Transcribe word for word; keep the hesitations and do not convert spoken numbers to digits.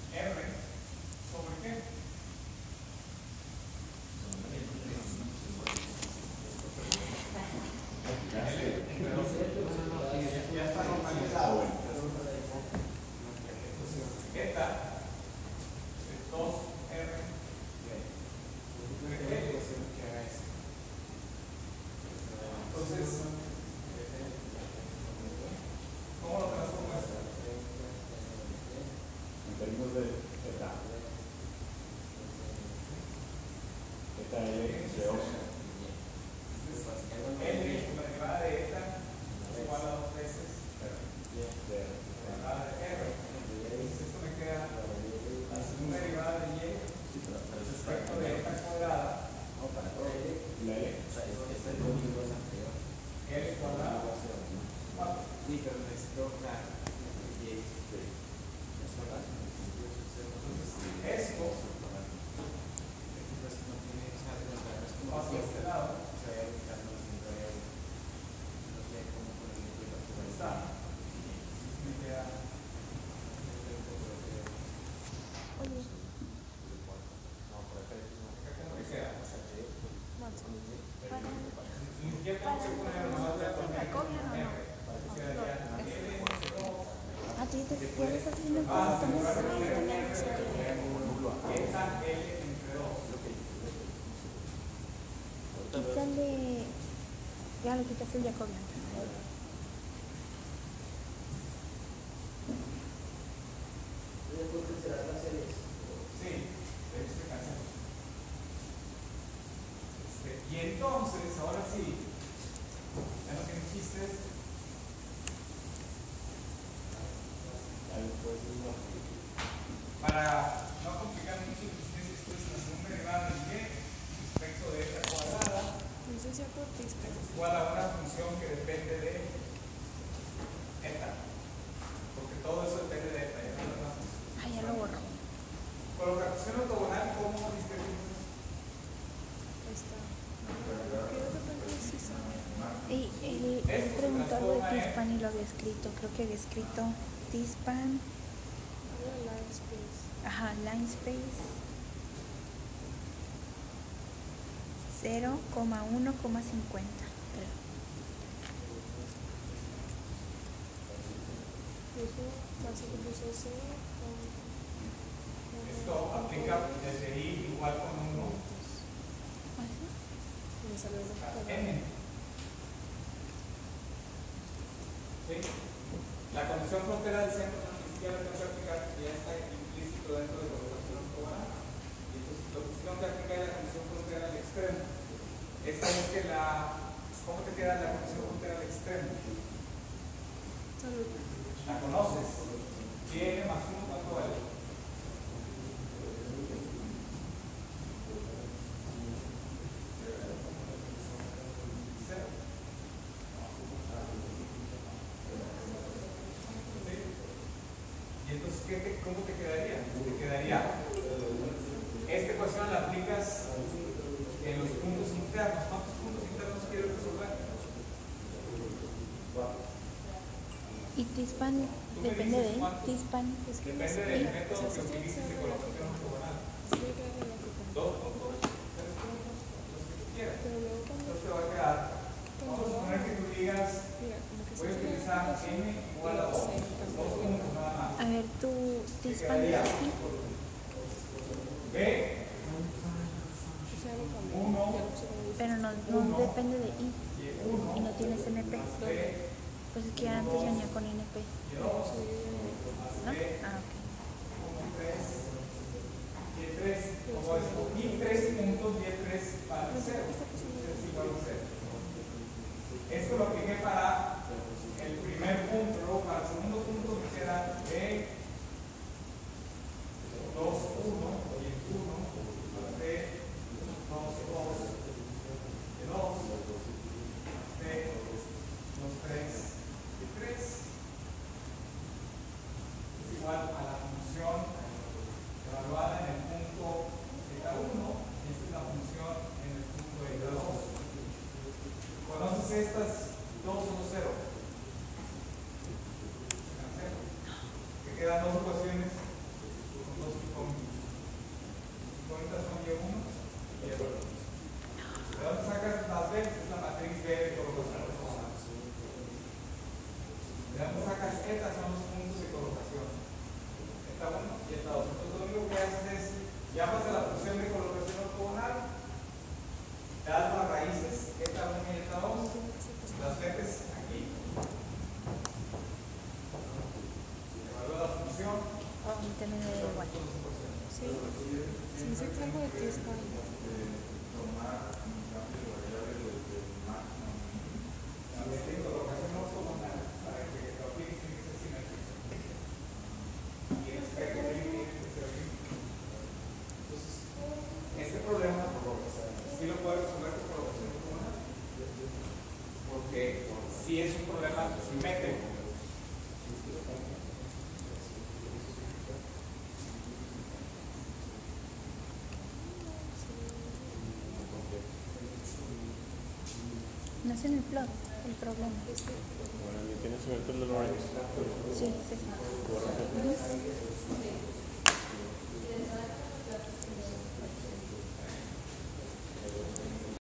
R sobre qué. Ya está normalizado. Eta es dos R. Entonces, ¿cómo lo transformo esto? En términos de eta. Eta L de dos. L, la derivada de eta, es igual a dos veces la derivada de R. Entonces, esto me queda la segunda derivada de Y respecto de eta cuadrada. La L. L cuadrada. cuatro. Sí, pero necesito una Y. Esto pasa a este lado. Ahí está. Me queda. ¿Cómo me queda? Ni siquiera tengo que poner más de R. Ah, tú ya te estás haciendo un Ah, poquito más. Esta L entre dos. Quítale. Ya le quitas el Jacobian. Sí, de hecho se cancela. Este, y entonces, ahora sí, ya no tiene chistes. Para no complicar mucho, esto es la segunda derivada de Y respecto de eta cuadrada. Igual a una función que depende de eta. Porque todo eso depende de eta. Ah, ya lo borro. Colocación ortogonal, ¿cómo distinguimos? Y él, él preguntó algo de T-span y lo había escrito. Creo que había escrito T-span. Ajá, line space. cero coma uno coma cincuenta. Esto aplica desde I igual con uno a N. ¿Sí? La condición frontera del centro ni siquiera tengo que aplicar, ya está implícito dentro de la colocación ortogonal. Y entonces lo que sí tengo que aplicar es la condición frontera al extremo. Esta es que la. ¿Cómo te queda la condición frontera al extremo? ¿La conoces? Y más uno, ¿cuánto vale? Cero. ¿Y entonces ¿qué te, cómo te quedaría? Te quedaría. Esta ecuación la aplicas en los puntos internos. ¿Cuántos puntos internos quieres resolver? Y T-span depende de T-span. Depende del método que utilices de colocación ortogonal. Dos puntos, tres puntos, los que tú quieras. Entonces te va a quedar. Vamos a suponer que tú digas, voy a utilizar n igual a dos. Dos puntos nada más. A ver, tu T-span quedaría es aquí. B, uno, Pero no, no depende de I. Y no tienes N P. B, Pues es que antes venía con N P. y dos, ¿No? B, Ah, ok. uno, tres, y tres, como esto, y tres puntos, y tres para el cero. Es igual a cero. Esto lo apliqué para el primer punto, luego para el segundo punto me queda B, dos, uno, y el uno, B, dos, dos, y dos, B, dos, tres, y tres. Es igual a la función evaluada en el punto eta uno, y esta es la función en el punto eta dos. ¿Conoces estas dos o cero? Se cancelan. Te quedan dos ecuaciones con dos y eta dos. Entonces lo único que haces es, llamas a la función de colocación ortogonal, das las raíces eta uno y eta dos, las metes aquí, evalúa la función. Oh, a mí también me da igual. Sí, sí, se trajo de tres cables. Tomar un cambio de variable desde el máximo. La meta de colocación ortogonal para que lo apliques tiene que ser simétrico. Y el espectro tiene que ser limpio. Entonces, este problema sí lo puede resolver con colocación ortogonal. Porque si es un problema simétrico. No es en el plot el problema. Bueno, ¿tienes el vector de Lorentz? Sí, sí.